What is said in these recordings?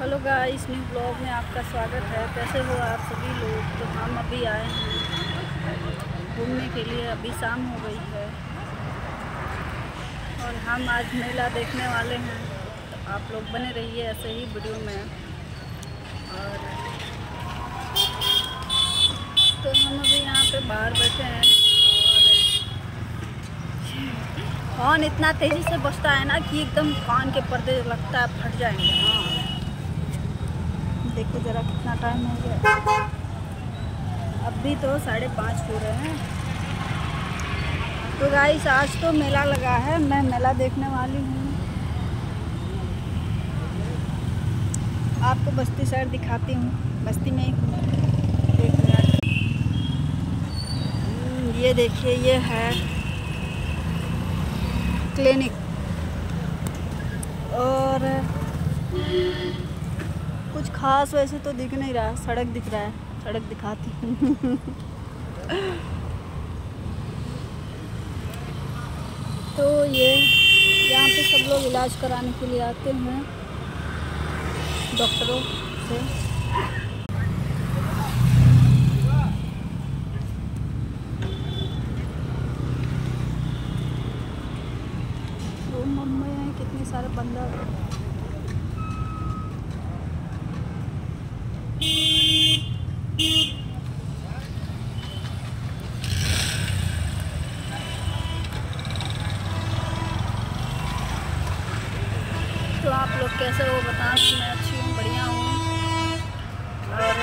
Hello guys, new blog में आपका स्वागत है। कैसे हो आप सभी लोग। तो हम अभी आए हैं घूमने के लिए। अभी शाम हो गई है और हम आज मेला देखने वाले हैं। तो आप लोग बने रहिए ऐसे ही वीडियो में। और तो हम अभी यहाँ पे बाहर बैठे हैं और हॉर्न इतना तेज़ी से बजता है ना कि एकदम कान के पर्दे लगता है फट जाएंगे। हाँ, देखो ज़रा कितना टाइम हो गया। अभी तो 5:30 हो रहे हैं। तो गाइस, आज तो मेला लगा है, मैं मेला देखने वाली हूँ। आपको बस्ती शहर दिखाती हूँ। बस्ती में ही एक मिनट। ये देखिए, ये है क्लिनिक और कुछ खास वैसे तो दिख नहीं रहा। सड़क दिख रहा है, सड़क दिखाती हूँ। तो ये यहाँ पे सब लोग इलाज कराने के लिए आते हैं डॉक्टरों से। वो मम्मी हैं, कितने सारे बंदर। तो आप लोग कैसे हो बताना। मैं अच्छी हूँ, बढ़िया हूँ। और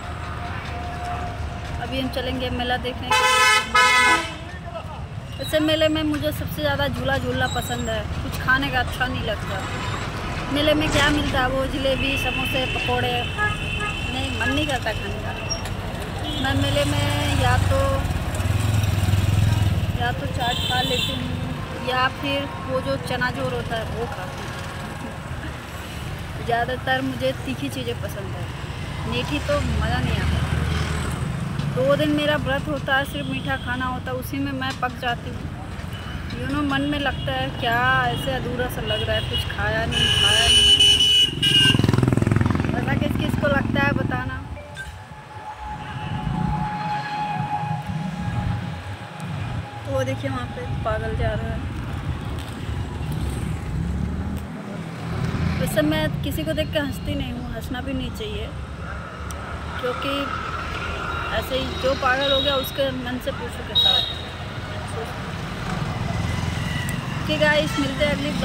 अभी हम चलेंगे मेला देखने के लिए। वैसे मेले में मुझे सबसे ज़्यादा झूला झूलना पसंद है। कुछ खाने का अच्छा नहीं लगता। मेले में क्या मिलता है, वो जलेबी, समोसे, पकोड़े। नहीं, मन नहीं करता खाने का। मैं मेले में या तो चाट खा लेती हूँ या फिर वो जो चना जोर होता है वो खाती हूँ। ज़्यादातर मुझे तीखी चीज़ें पसंद है, मीठी तो मज़ा नहीं आता। 2 दिन मेरा व्रत होता है, सिर्फ मीठा खाना होता है, उसी में मैं पक जाती हूँ। मन में लगता है क्या ऐसे अधूरा सा लग रहा है, कुछ खाया नहीं। ऐसा किस किस को लगता है बताना। तो वो देखिए, वहाँ पे पागल जा रहा है। वैसे मैं किसी को देख के हंसती नहीं हूँ, हंसना भी नहीं चाहिए, क्योंकि ऐसे ही जो पागल हो गया उसके मन से पूछो कैसा। ठीक है गाइस, मिलते हैं अगली